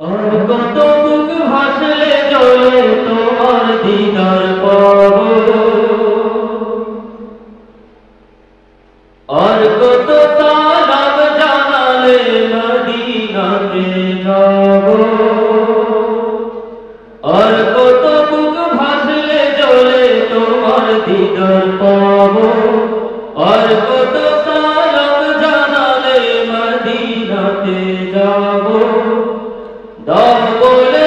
আর কত বুক ভাসলে জলে তোমার দিদার পাবো, আর কত সালাম জানালে মদিনাতে যাবো, আর কত বুক ভাসলে জলে তোমার দিদার পাবো, আর কত সালাম জানালে মদিনাতে যাবো। দাও বলে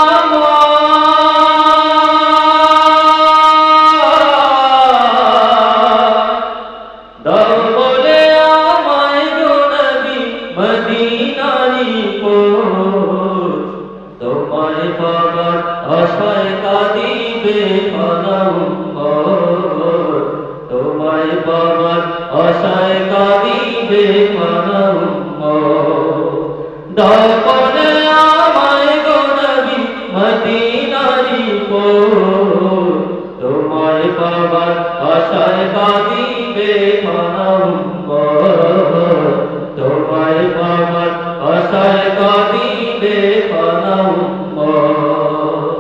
দাও বলে আমায় গো নবী মদিনারি পথ, তোমায় পাবার আশায় কাঁদিবে ফানা উম্মত, তোমায় পাবার আশায় কাঁদিবে ফানা উম্মত। দাও বলে আমায় গো নবী মদিনারি পথ, তোমায় পাবার আশায় কাঁদিবে ফানা উম্মত, তোমায় পাবার আশায় কাঁদিবে ফানা উম্মত।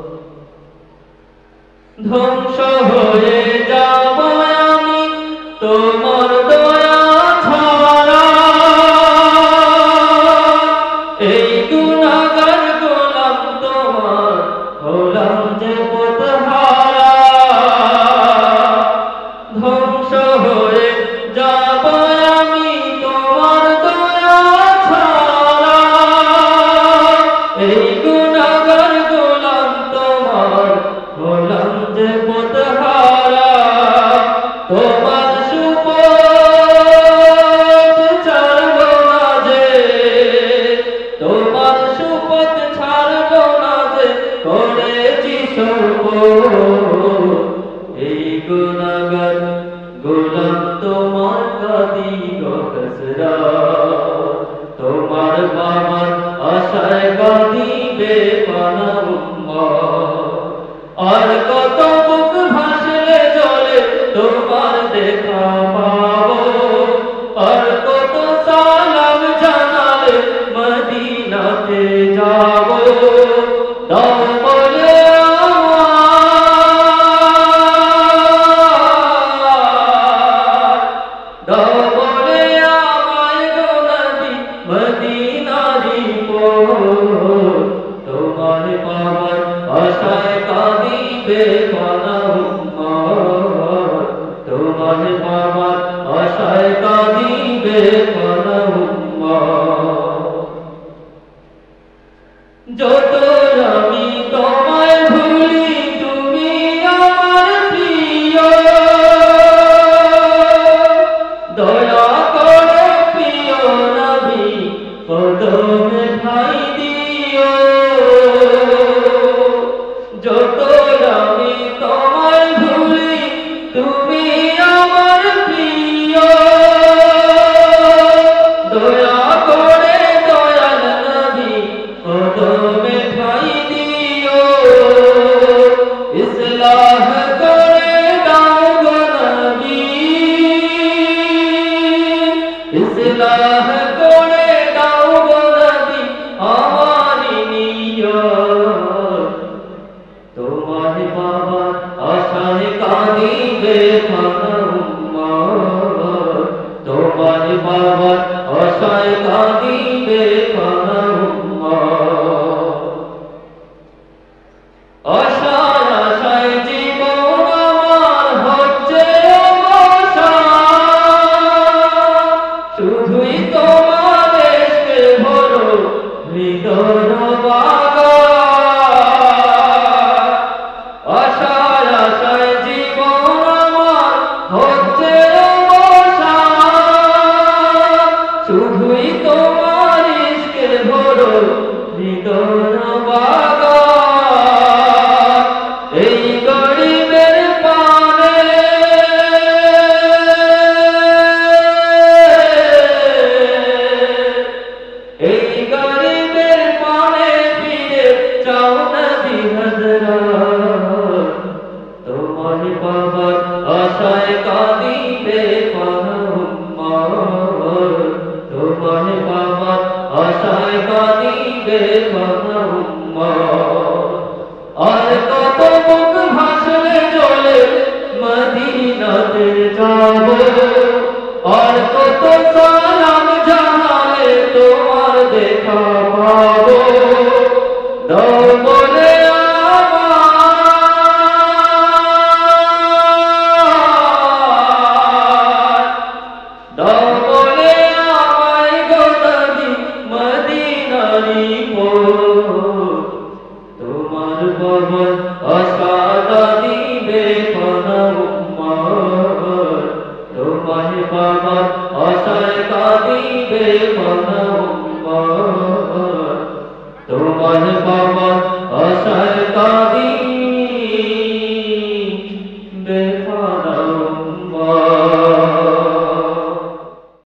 ধ্বংস হয়ে যাব আমি তোমার দয়া ছাড়া, এই গুনাহগার গোলাম তোমার হলাম যে পথহারা। ধ্বংস হয়ে যাব আমি তোমার দয়া ছাড়া, এই গুনাহগার গোলাম তোমার হলাম যে পথহারা। তোমার সুপথ ছাড়ব না যে, তোমার সুপথ ছাড়ব না যে, করেছি শপথ। এই গুনাহগার গোলাম তোমার কাঁদিব হাসরাত, তোমার পাবার আশায় কাঁদিবে ফানা উম্মত। আর কত বুক ভাসলে জলে তোমার দেখা পাবো, আর কত সালাম জানালে মদিনাতে যাবো। দাও বলে দাও বলে আমায় গো নবী মদিনারি পথ, তোমার পাবার আশায় কাঁদিবে ফানা উম্মত, তোমার পাবার আশায় কাঁদিবে ফানা উম্মত। যত আমি তোমায় ভুলি তুমি আমার প্রিয়, দয়া করো প্রিয় নবী কদমে ঠাঁই দিও। যত আমি তোমায় ভুলি তুমি আমার প্রিয়, দয়া করে দয়াল নবী কদমে ঠাঁই দিও। ইসলাহ করে দাও গো নবী, ইসলাহ করে দাও গো নবী আমারি নিয়ত, তোমার পাবার আশায় কাঁদিবে ফানা উম্মত, তোমার পাবার আশায় কাঁদিবে ফানা উম্মত। আশায় আশায় জীবন আমার হচ্ছে অবসান, শুধুই তোমার ইশকে ভরো হৃদয় বাগান। আশায় আশায় জীবন আমার হচ্ছে অবসান, শুধুই তোমার ইশকে ভরো হৃদয় বাগান। এই গরিবের পানে এই গরিবের পানে ফিরে চাও নবী হযরত, তোমার পাবার আশায় কাঁদিবে ফানা উম্মত, তোমার পাবার আশায় কাঁদিবে কোন উম্মত আর কত বুক ভাসলে জ্বলে মদিনাতে যাব আর কত সালাম জানালে তোমার দেখা পাবো দাও বলে তোমার ভবন আশা দিবে কোন উম্মত তোমার ভবন আশায় কাঁদিবে কোন উম্মত তোমার